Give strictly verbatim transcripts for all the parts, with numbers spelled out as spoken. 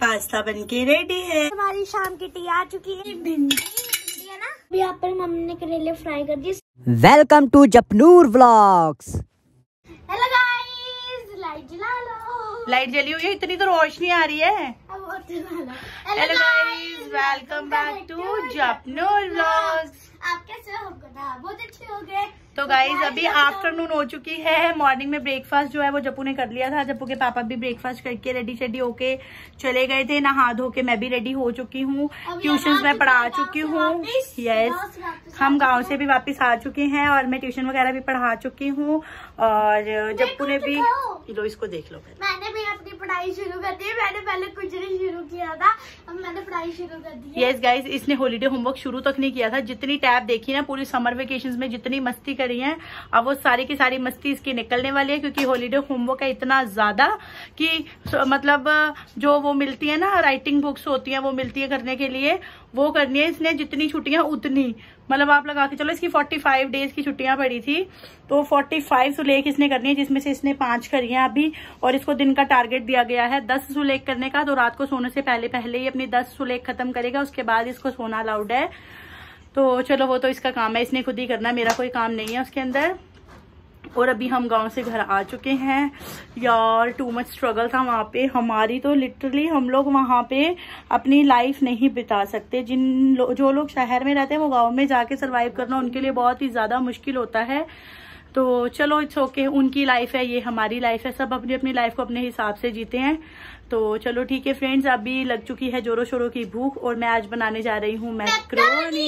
Pasta बनके ready है। हमारी शाम की टी आ चुकी है। भिंडी है ना, यहाँ पर मम्मी ने करेले फ्राई कर दिए। Welcome to Japnoor vlogs. Hello guys, light जला लो। लाइट जली हुई है, इतनी तो रोशनी आ रही है। अब और जला लो। Hello guys, welcome back to Japnoor vlogs. आप कैसे हो? बहुत अच्छे हो गए। तो गाइज अभी आफ्टरनून हो चुकी है। मॉर्निंग में ब्रेकफास्ट जो है वो जप्पू ने कर लिया था। जप्पू के पापा भी ब्रेकफास्ट करके रेडी शेडी होके चले गए थे। नहा धो के मैं भी रेडी हो चुकी हूँ। ट्यूशन में पढ़ा चुकी हूँ। यस, हम गांव से भी वापस आ चुके हैं और मैं ट्यूशन वगैरह भी पढ़ा चुकी हूँ। और जप्पू ने भी, लो इसको देख लो। मैंने भी अपनी पढ़ाई शुरू कर दी। मैंने पहले कुछ नहीं शुरू किया था, अब मैंने पढ़ाई शुरू कर दी है। यस गाइज, इसने हॉलीडे होमवर्क शुरू तक नहीं किया था। जितनी टैब देखी ना पूरी समर वेकेशन में, जितनी मस्ती करी है, अब वो सारी की सारी मस्ती इसकी निकलने वाली है। क्योंकि हॉलीडे होमवर्क है इतना ज्यादा कि मतलब जो वो मिलती है ना, राइटिंग बुक्स होती है वो मिलती है करने के लिए, वो करनी है इसने। जितनी छुट्टियां उतनी, मतलब आप लगा के चलो इसकी पैंतालीस डेज की छुट्टियां पड़ी थी, तो पैंतालीस सुलेख इसने करनी है, जिसमें से इसने पांच करी है अभी। और इसको दिन का टारगेट दिया गया है दस सुलेख करने का। तो रात को सोने से पहले पहले ही अपनी दस सुलेख खत्म करेगा, उसके बाद इसको सोना अलाउड है। तो चलो वो तो इसका काम है, इसने खुद ही करना है, मेरा कोई काम नहीं है उसके अंदर। और अभी हम गांव से घर आ चुके हैं। यार टू मच स्ट्रगल था वहां पे हमारी, तो लिटरली हम लोग वहां पे अपनी लाइफ नहीं बिता सकते। जिन लो, जो लोग शहर में रहते हैं वो गांव में जाके सरवाइव करना उनके लिए बहुत ही ज्यादा मुश्किल होता है। तो चलो इट्स ओके, उनकी लाइफ है, ये हमारी लाइफ है। सब अपनी अपनी लाइफ को अपने हिसाब से जीते हैं। तो चलो ठीक है फ्रेंड्स, अभी लग चुकी है जोरों शोरों की भूख और मैं आज बनाने जा रही हूँ मैक्रोनी।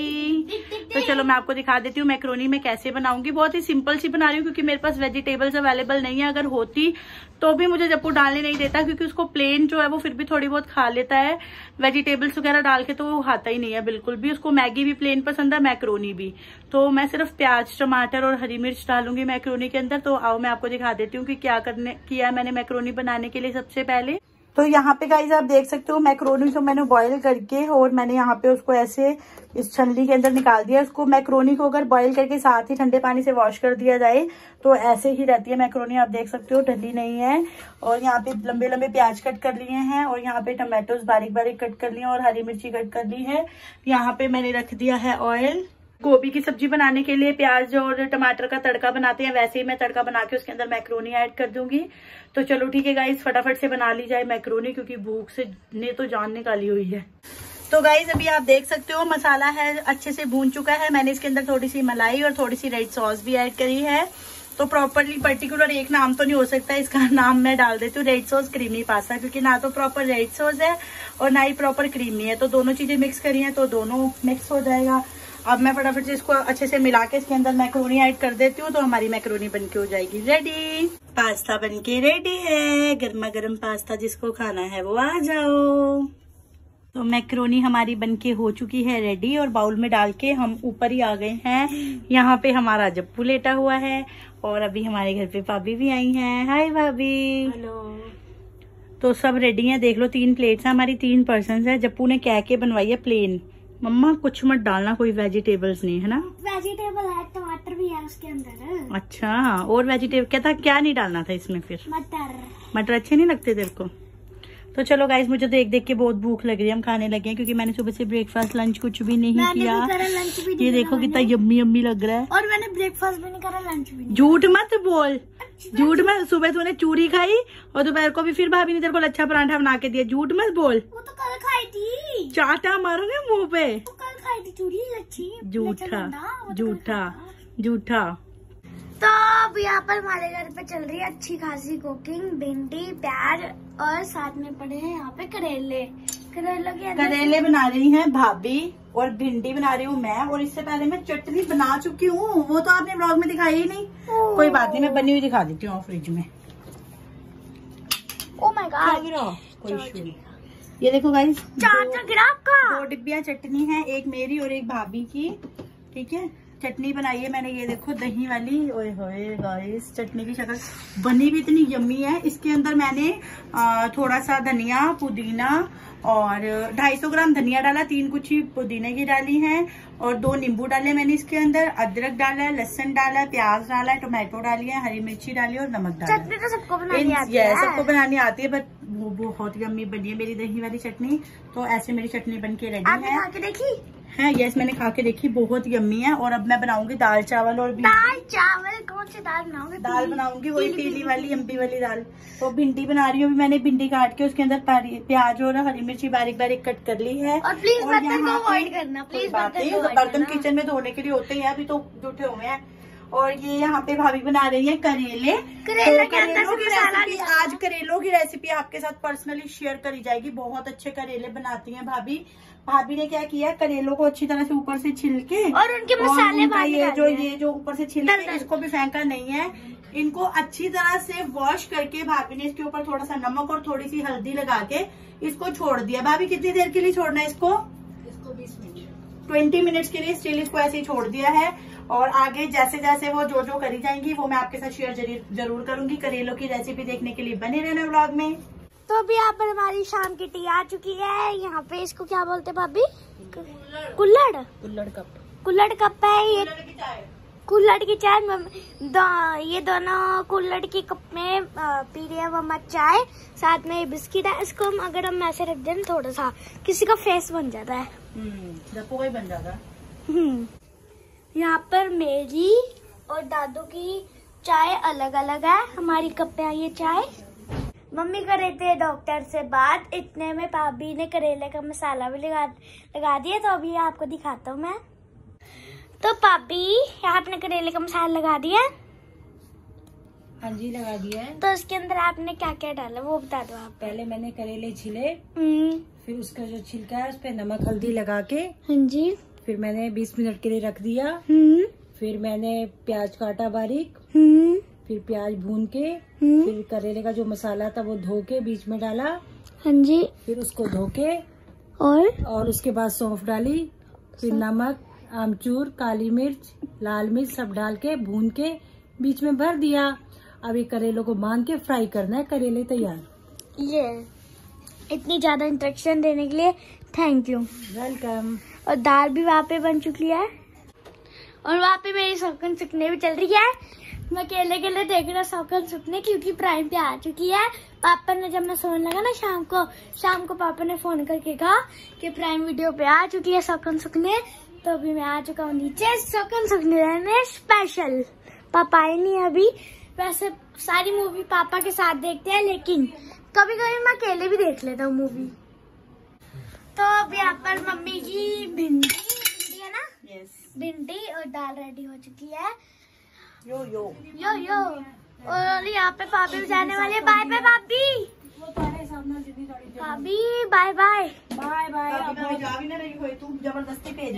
तो चलो मैं आपको दिखा देती हूँ मैक्रोनी मैं कैसे बनाऊंगी। बहुत ही सिंपल सी बना रही हूँ क्योंकि मेरे पास वेजिटेबल्स अवेलेबल नहीं है। अगर होती तो भी मुझे जप्पू डालने नहीं देता, क्योंकि उसको प्लेन जो है वो फिर भी थोड़ी बहुत खा लेता है। वेजिटेबल्स वगैरह डाल के तो वो खाता ही नहीं है बिल्कुल भी। उसको मैगी भी प्लेन पसंद है, मैक्रोनी भी। तो मैं सिर्फ प्याज, टमाटर और हरी मिर्च डालूंगी मैक्रोनी के अंदर। तो आओ मैं आपको दिखा देती हूँ कि क्या करने किया है मैंने मैक्रोनी बनाने के लिए। सबसे पहले तो यहाँ पे गाइस आप देख सकते हो मैक्रोनी को मैंने बॉईल करके और मैंने यहाँ पे उसको ऐसे इस छलनी के अंदर निकाल दिया। उसको मैक्रोनी को अगर बॉईल करके साथ ही ठंडे पानी से वॉश कर दिया जाए तो ऐसे ही रहती है मैक्रोनी। आप देख सकते हो ढली नहीं है। और यहाँ पे लंबे लंबे प्याज कट कर लिए हैं और यहाँ पे टमाटोज बारीक बारीक कट कर लिए और हरी मिर्ची कट कर ली है। यहाँ पे मैंने रख दिया है ऑयल। गोभी की सब्जी बनाने के लिए प्याज और टमाटर का तड़का बनाते हैं, वैसे ही मैं तड़का बना के उसके अंदर मैक्रोनी ऐड कर दूंगी। तो चलो ठीक है गाइस, फटाफट से बना ली जाए मैक्रोनी, क्योंकि भूख से ने तो जान निकाली हुई है। तो गाइस अभी आप देख सकते हो मसाला है अच्छे से भून चुका है। मैंने इसके अंदर थोड़ी सी मलाई और थोड़ी सी रेड सॉस भी ऐड करी है। तो प्रॉपरली पर्टिकुलर एक नाम तो नहीं हो सकता, इसका नाम मैं डाल देती हूँ रेड सॉस क्रीमी पास्ता, क्योंकि ना तो प्रॉपर रेड सॉस है और ना ही प्रॉपर क्रीमी है। तो दोनों चीजें मिक्स करी है तो दोनों मिक्स हो जाएगा। अब मैं फटाफट से इसको अच्छे से मिला के इसके अंदर मैक्रोनी ऐड कर देती हूँ, तो हमारी मैक्रोनी बनके हो जाएगी रेडी। पास्ता बनके रेडी है, गर्मा गर्म पास्ता, जिसको खाना है वो आ जाओ। तो मैक्रोनी हमारी बनके हो चुकी है रेडी और बाउल में डाल के हम ऊपर ही आ गए हैं। यहाँ पे हमारा जप्पू लेटा हुआ है और अभी हमारे घर पे भाभी भी आई हैं। हाय भाभी। हेलो। तो सब रेडी है, देख लो तीन प्लेट्स है हमारी, तीन पर्सन है। जप्पू ने कह के बनवाई है प्लेन। मम्मा कुछ मत डालना, कोई वेजिटेबल्स नहीं है ना। वेजिटेबल है, टमाटर भी है उसके अंदर। अच्छा, और वेजिटेबल क्या था, क्या नहीं डालना था इसमें फिर? मटर। मटर अच्छे नहीं लगते तेरे को? तो चलो गाइस, मुझे देख देख के बहुत भूख लग रही है, हम खाने लगे हैं क्योंकि मैंने सुबह से ब्रेकफास्ट लंच कुछ भी नहीं किया। लंच भी नहीं ये देखो कितना यम्मी यम्मी लग रहा है। और मैंने ब्रेकफास्ट भी नहीं करा, लंच भी नहीं। झूठ मत बोल, झूठ मत। सुबह तूने चूरी खाई और दोपहर को भी फिर भाभी ने तेरे को लच्छा पराठा बना के दिया। झूठ मत बोल। वो तो कल खाई थी। चाटा मारोगे मुंह पे। तो कल खाई थी चूरी लच्छी। झूठा झूठा झूठा। तो अब यहाँ पर हमारे घर पे चल रही है अच्छी खासी कुकिंग। भिंडी, प्याज और साथ में पड़े हैं यहाँ पे करेले। करेले के करेले बना रही हैं भाभी और भिंडी बना रही हूँ मैं। और इससे पहले मैं चटनी बना चुकी हूँ, वो तो आपने ब्लॉग में दिखाई ही नहीं। कोई बात नहीं, मैं बनी हुई दिखा देती हूँ फ्रिज में। ओह माय गॉड, कोई इशू नहीं। ये देखो गाइस, चाचा गिरा आपका। दो डिब्बियाँ चटनी है, एक मेरी और एक भाभी की। ठीक है, चटनी बनाई है मैंने, ये देखो दही वाली। ओए होए गाइस, चटनी की शक्ल बनी भी इतनी यम्मी है। इसके अंदर मैंने आ, थोड़ा सा धनिया, पुदीना और ढाई सौ ग्राम धनिया डाला, तीन कुछ ही पुदीने की डाली है और दो नींबू डाले मैंने इसके अंदर। अदरक डाला है, लहसुन डाला है, प्याज डाला है, टोमेटो डाली है, हरी मिर्ची डाली और नमक डाला है। चटनी तो सबको बनानी आती है। सबको बनानी आती है, बट बहुत यम्मी बनी है मेरी दही वाली चटनी। तो ऐसे मेरी चटनी बन के रेडी आपने खा के देखी है? यस, मैंने खा के देखी, बहुत यम्मी है। और अब मैं बनाऊंगी दाल चावल और दाल चावल। कौन सी दाल बनाओगे? दाल बनाऊंगी वही पीली वाली अम्बी वाली दाल। तो भिंडी बना रही हूँ, मैंने भिंडी काट के उसके अंदर प्याज और हरी मिर्ची बारीक बारीक कट कर ली है। और प्लीज बर्तन को अवॉइड करना, प्लीज बर्तन किचन में धोने के लिए होते हैं, अभी तो जुटे हुए हैं। और ये यहाँ पे भाभी बना रही है करेले। करेले तो करेलों की रेसिपी, आज करेलों की रेसिपी आपके साथ पर्सनली शेयर करी जाएगी। बहुत अच्छे करेले बनाती हैं भाभी। भाभी ने क्या किया, करेलों को अच्छी तरह से ऊपर से छिल के और उनके मसाले और ये जो ये जो ऊपर से छिल के इसको भी फेंका नहीं है, इनको अच्छी तरह से वॉश करके भाभी ने इसके ऊपर थोड़ा सा नमक और थोड़ी सी हल्दी लगा के इसको छोड़ दिया। भाभी कितनी देर के लिए छोड़ना है इसको? इसको बीस मिनट ट्वेंटी मिनट्स के लिए स्टिल इसको ऐसे ही छोड़ दिया है। और आगे जैसे जैसे वो जो जो करी जाएंगी वो मैं आपके साथ शेयर जरूर करूंगी। करेलों की रेसिपी देखने के लिए बने रहना व्लॉग में। तो अभी यहाँ पर हमारी शाम की टी आ चुकी है। यहाँ पे इसको क्या बोलते हैं भाभी? कुल्हड़। कुल्हड़ कप। कुल्हड़ कप है ये। कुल्हड़ की चाय। दो, ये दोनों कुल्हड़ की कप में पी रही है मम्मा चाय, साथ में बिस्किट है। इसको हम अगर हम ऐसे रख दें थोड़ा सा, किसी का फेस बन जाता है। हम्म बन जाता है। यहाँ पर मेरी और दादू की चाय अलग अलग है। हमारी कप पे आई है चाय। मम्मी कर रहे थे डॉक्टर से बात, इतने में भाभी ने करेले का मसाला भी लगा लगा दिया। तो अभी आपको दिखाता हूँ मैं। तो भाभी यहाँ आपने करेले का मसाला लगा दिया? हाँ जी, लगा दिया है। तो उसके अंदर आपने क्या क्या डाला वो बता दो आप। पहले मैंने करेले छिले, फिर उसका जो छिलका है उस पे नमक हल्दी लगा के, हाँ जी, फिर मैंने बीस मिनट के लिए रख दिया। फिर मैंने प्याज काटा बारीक, फिर प्याज भून के, फिर करेले का जो मसाला था वो धो के बीच में डाला। हाँ जी। फिर उसको धो के और और उसके बाद सौंफ डाली, फिर नमक, आमचूर, काली मिर्च, लाल मिर्च सब डाल के भून के बीच में भर दिया। अब ये करेलों को बांध के फ्राई करना है। करेले तैयार। ये इतनी ज्यादा इंस्ट्रक्शन देने के लिए थैंक यू, वेलकम। और दाल भी वहाँ पे बन चुकी है और वहाँ पे मेरी सौकन सुखने भी चल रही है। मैं अकेले अकेले देख रहा सौकन सुखने, क्योंकि प्राइम पे आ चुकी है। पापा ने जब मैं सोने लगा ना शाम को शाम को पापा ने फोन करके कहा कि प्राइम वीडियो पे आ चुकी है सौकन सुखने। तो अभी मैं आ चुका हूँ नीचे सौकन सुखने रहने स्पेशल। पापा आए नहीं अभी। वैसे सारी मूवी पापा के साथ देखते हैं, लेकिन कभी कभी मैं अकेले भी देख लेता हूँ मूवी। तो अब यहाँ पर मम्मी की भिंडी भिंडी है ना? यस। भिंडी और दाल रेडी हो चुकी है। यो यो यो यो और यहाँ पे भाभी भी जाने वाली है। बाय बाय भाभी। भाभी बाय बाय बाय बाय। जा भी ना रही हो तू, जबरदस्ती भेज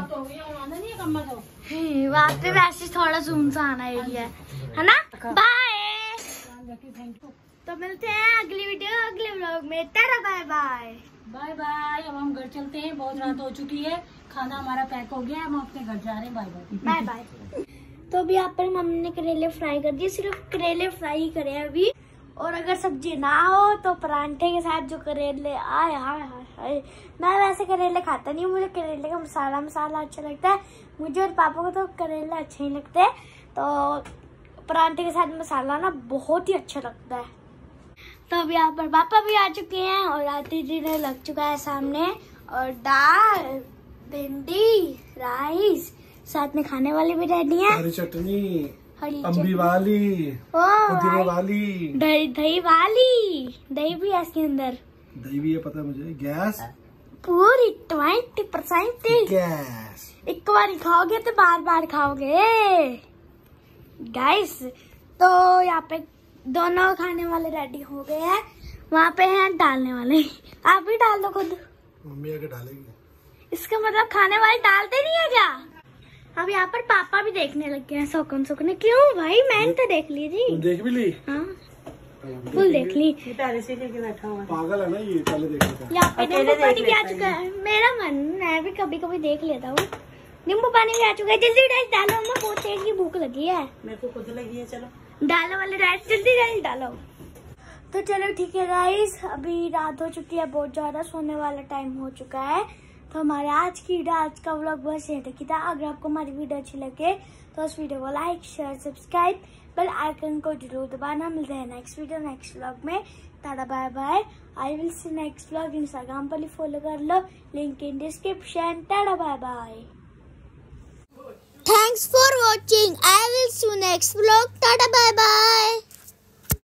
वहाँ पे वैसे थोड़ा सुनसान एरिया है, है ना? बाय। तो मिलते हैं अगली वीडियो अगले व्लॉग में। तेरा बाय बाय बाय बाय। अब हम घर चलते हैं, बहुत रात हो चुकी है, खाना हमारा पैक हो गया है, हम अपने घर जा रहे हैं। Bye bye bye bye. तो अभी यहाँ पर मम्मी ने करेले फ्राई कर दिए, सिर्फ करेले फ्राई करे अभी। और अगर सब्जी ना हो तो परांठे के साथ जो करेले आए हाय हाय हाय। मैं वैसे करेले खाता नहीं हूँ, मुझे करेले का मसाला मसाला अच्छा लगता है। मुझे और पापा को तो करेले अच्छे ही लगते हैं, तो परांठे के साथ मसाला ना बहुत ही अच्छा लगता है। तो अब यहाँ पर पापा भी आ चुके हैं और आती डिनर लग चुका है सामने। और दाल, भिंडी, राइस, साथ में खाने वाले भी रेडी हैं। हरी चटनी, हरी अम्बी वाली, पुदीने वाली, दही दही वाली, दही भी है इसके अंदर। दही भी है पता है मुझे। गैस पूरी ट्वेंटी परसेंट गैस। एक बार खाओगे तो बार बार खाओगे गाइस। तो यहाँ पे दोनों खाने वाले रेडी हो गए हैं, वहाँ पे हैं डालने वाले। आप भी डाल दो खुद। मम्मी आके डालेगी। इसका मतलब खाने वाले डालते नहीं है क्या? अब यहाँ पर पापा भी देखने लग गए हैं सौकन सुखने। क्यों भाई? मैंने तो देख ली थी। तुम देख भी ली? हाँ फुल देख ली। पहले से लेके बैठा हुआ पागल है ना ये, पहले देखा था। यहाँ पे नींबू पानी भी आ चुका है। मेरा मन मैं भी कभी कभी देख लेता हूँ। नींबू पानी भी आ चुका है। जल्दी राइस डालो, हमें बहुत तेज की भूख लगी है। मेरे को खुद लगी है। चलो डालो वाले राइस, जल्दी राइस डालो। तो चलो ठीक है गाइस, अभी रात हो चुकी है बहुत ज्यादा, सोने वाला टाइम हो चुका है। तो हमारे आज की आज का व्लॉग बस यहीं तक ही था। अगर आपको हमारी वीडियो अच्छी लगे तो उस वीडियो को like share subscribe bell icon को जरूर दबाना। मिलते हैं नेक्स्ट वीडियो नेक्स्ट व्लॉग में। Tata bye bye. I will see next vlog. Instagram पर फॉलो कर लो, link in description. Tata bye bye. Thanks for watching. I will see you next vlog.